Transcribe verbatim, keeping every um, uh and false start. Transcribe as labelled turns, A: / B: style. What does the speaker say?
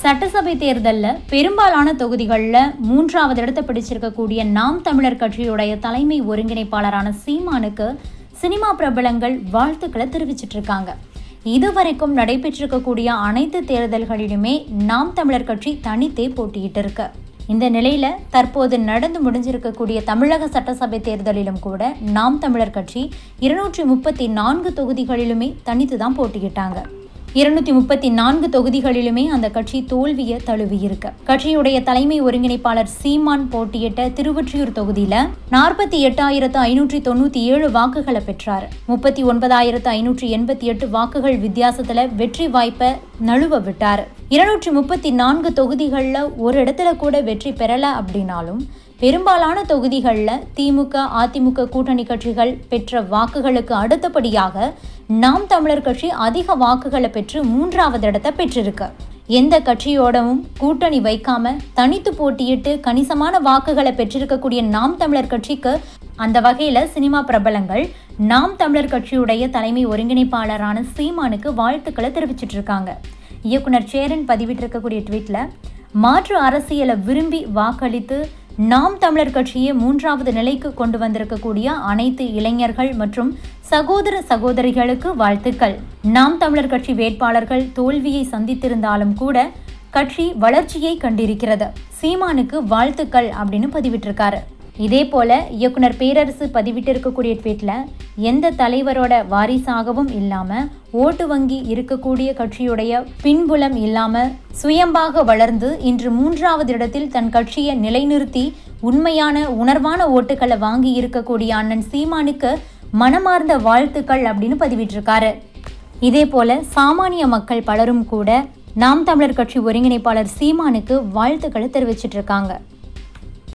A: சட்டசபை தேர்தலில் பெரும்பாலான தொகுதிகளில் மூன்றாவது இடத்தை பிடிச்சிருக்கக்கூடிய நாம் தமிழர் கட்சியுடைய தலைமை ஒருங்கிணைப்பாளரான சீமானுக்கு சினிமா பிரபலங்கள் வாழ்த்துக்களை தெரிவிச்சிட்டு இருக்காங்க. இதுவரைக்கும் நடைபெற்றிருக்கக்கூடிய அனைத்து தேர்தல்களிலுமே நாம் தமிழர் கட்சி தனித்தே போட்டியிட்டு இருக்கு. இந்த நிலையில தற்போது நடந்து முடிஞ்சிருக்கக்கூடிய தமிழக சட்டசபை தேர்தலிலும் கூட நாம் தமிழர் கட்சி இருநூற்றி முப்பத்தி நான்கு தொகுதிகளிலுமே தனித்து தான் போட்டியிட்டாங்க. இருநூத்தி முப்பத்தி நான்கு தொகுதிகளிலுமே அந்த கட்சி தோல்வியை தழுவி இருக்கு. கட்சியுடைய தலைமை ஒருங்கிணைப்பாளர் சீமான் போட்டியிட்ட திருவொற்றியூர் தொகுதியில நாற்பத்தி எட்டாயிரத்து ஐநூற்றி தொண்ணூத்தி ஏழு வாக்குகளை பெற்றார். முப்பத்தி ஒன்பதாயிரத்து ஐநூற்றி எண்பத்தி எட்டு வாக்குகள் வித்தியாசத்துல வெற்றி வாய்ப்பை நழுவ விட்டார். இருநூற்றி முப்பத்தி நான்கு தொகுதிகளில் ஒரு இடத்துல கூட வெற்றி பெறல அப்படின்னாலும் பெரும்பாலான தொகுதிகளில் திமுக அதிமுக கூட்டணி கட்சிகள் பெற்ற வாக்குகளுக்கு அடுத்தபடியாக நாம் தமிழர் கட்சி அதிக வாக்குகளை பெற்று மூன்றாவது இடத்தை பெற்றிருக்கு. எந்த கட்சியோடவும் கூட்டணி வைக்காம தனித்து போட்டியிட்டு கணிசமான வாக்குகளை பெற்றிருக்கக்கூடிய நாம் தமிழர் கட்சிக்கு அந்த வகையில சினிமா பிரபலங்கள் நாம் தமிழர் கட்சியுடைய தலைமை ஒருங்கிணைப்பாளரான சீமானுக்கு வாழ்த்துக்களை தெரிவிச்சிட்டு இருக்காங்க. இயக்குனர் சேரன் பதிவிட்டிருக்கக்கூடிய ட்வீட்ல மாற்று அரசியலை விரும்பி வாக்களித்து நாம் தமிழர் கட்சியை மூன்றாவது நிலைக்கு கொண்டு வந்திருக்கக்கூடிய அனைத்து இளைஞர்கள் மற்றும் சகோதர சகோதரிகளுக்கு வாழ்த்துக்கள். நாம் தமிழர் கட்சி வேட்பாளர்கள் தோல்வியை சந்தித்திருந்தாலும் கூட கட்சி வளர்ச்சியை கண்டிருக்கிறது. சீமானுக்கு வாழ்த்துக்கள் அப்படின்னு பதிவிட்டிருக்காரு. இதே போல இயக்குனர் பேரரசு பதிவிட்டிருக்கக்கூடிய ட்வீட்ல எந்த தலைவரோட வாரிசாகவும் இல்லாம ஓட்டு வங்கி இருக்கக்கூடிய கட்சியுடைய பின்புலம் இல்லாம சுயம்பாக வளர்ந்து இன்று மூன்றாவது இடத்தில் தன் கட்சியை நிலைநிறுத்தி உண்மையான உணர்வான ஓட்டுகளை வாங்கி இருக்கக்கூடிய அண்ணன் சீமானுக்கு மனமார்ந்த வாழ்த்துக்கள் அப்படின்னு பதிவிட்டிருக்காரு. இதே போல சாமானிய மக்கள் பலரும் கூட நாம் தமிழர் கட்சி ஒருங்கிணைப்பாளர் சீமானுக்கு வாழ்த்துக்களை தெரிவிச்சிட்டு இருக்காங்க.